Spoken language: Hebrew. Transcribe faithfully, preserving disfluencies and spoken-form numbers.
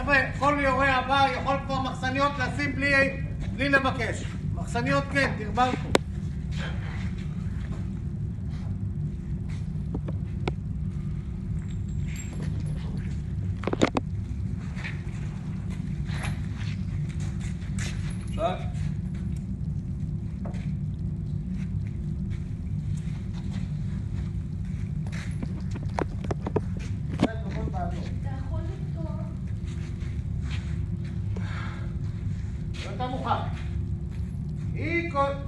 חבר'ה, כל יורה הבא יכול כבר מחסניות לשים בלי, בלי לבקש. מחסניות כן, תרבלקו. עכשיו? אתה מוכן. היא כל...